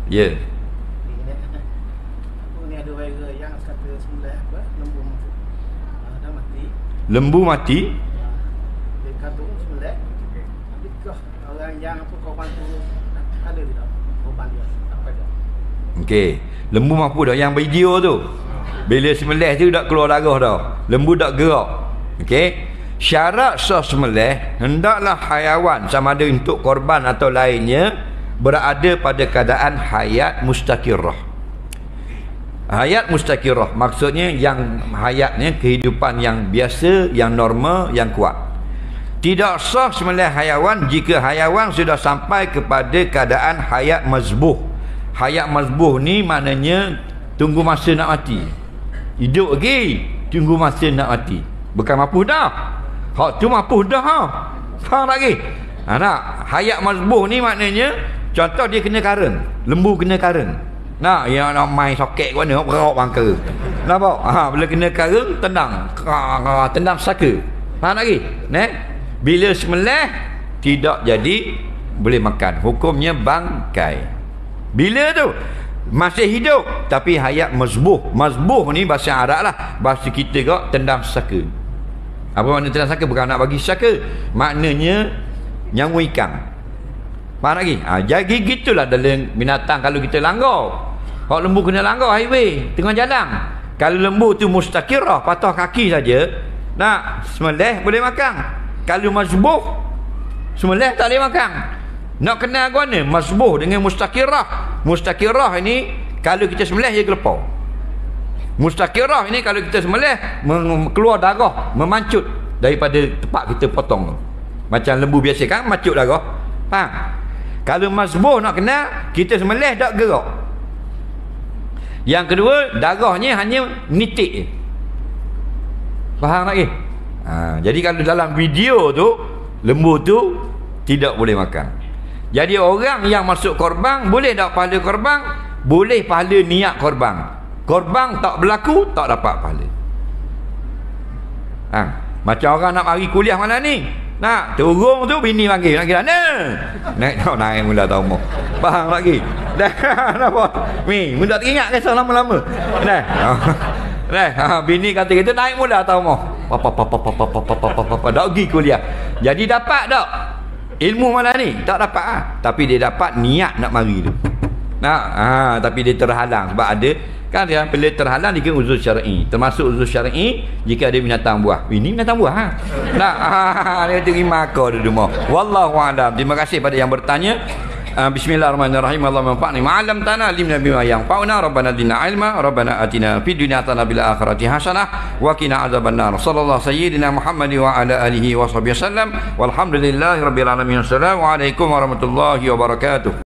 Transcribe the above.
Ya. Ni ada viral yang kata sembelah apa? Lembu mati. Dah mati. Lembu mati. Dia kata sembelah. Adakah orang yang apa korban tu ada tidak? Korban dia apa dia? Okey. Lembu mampu dah yang video tu. Bila sembelih tu dak keluar darah dah. Lembu dak gerak. Okey. Syarat sah sembelih hendaklah haiwan sama ada untuk korban atau lainnya berada pada keadaan hayat mustaqirrah. Hayat mustaqirrah maksudnya yang hayatnya kehidupan yang biasa, yang normal, yang kuat. Tidak sah sembelih haiwan jika haiwan sudah sampai kepada keadaan hayat mazbuh. Hayat mazbuh ni maknanya tunggu masa nak mati. Hidup lagi, tunggu masa nak mati. Bukan mapuh dah. Hak tu mapuh dah ha. Faham lagi? Nak hayat mazbuh ni maknanya contoh dia kena karen, lembu kena karen. Nak yang nak main soket kat mana berok bangka. Nampak? Bila kena karen tendang. Tendang saka. Faham lagi? Bila sembelih tidak jadi boleh makan. Hukumnya bangkai. Bila tu? Masih hidup tapi hayat mazbuh. Mazbuh ni bahasa Arab lah. Bahasa kita kok tendang saka. Apa makna tendang saka? Bukan nak bagi saka. Maknanya nyawa ikan. Faham lagi? Jadi gitulah dalam binatang kalau kita langgar. Kalau lembu kena langgar highway tengah jalan. Kalau lembu tu mustaqirah, patah kaki saja, nak sembelih boleh makan. Kalau mazbuh, sembelih tak boleh makan. Nak kenal ke mana mazbuh dengan mustaqirah? Mustaqirah ini kalau kita sembelih dia gelepau. Mustaqirah ini kalau kita sembelih keluar darah, memancut daripada tempat kita potong tu. Macam lembu biasa kan mancut darah. Faham? Kalau mazbuh nak kenal, kita sembelih tak gerak. Yang kedua, darahnya hanya nitik je. Faham lagi? Jadi kalau dalam video tu lembu tu tidak boleh makan. Jadi orang yang masuk korban boleh tak pahala korban? Boleh pahala niat korban. Korban tak berlaku, tak dapat pahala. Macam orang nak mari kuliah malam ni, nak turun tu bini panggil, nak kira naik mula tahu mau. Faham lagi? Dah nampak. Mi, mula teringat kisah lama-lama. Bini kata kita naik mula tahu mau. Papa dak pergi kuliah. Jadi dapat tak ilmu malam ni? Tak dapat tapi dia dapat niat nak mari tu. Tapi dia terhalang sebab ada kan dia bila terhalang dia kena uzur syar'i. Termasuk uzur syar'i jika ada binatang buah. Ini binatang buah dia terima kau di rumah. Wallahu a'lam. Terima kasih pada yang bertanya. Bismillahirrahmanirrahim. Allahumma anfa'ni ma'alam tanah limna bima yanfa'una. Rabbana zidna ilma. Rabbana atina fid dunya hasanah bil akhirati hasanah wa qina adzabannar. Sallallahu sayyidina Muhammad wa ala alihi wa sahbihi wasallam. Walhamdulillahirabbil alamin. Assalamualaikum warahmatullahi wabarakatuh.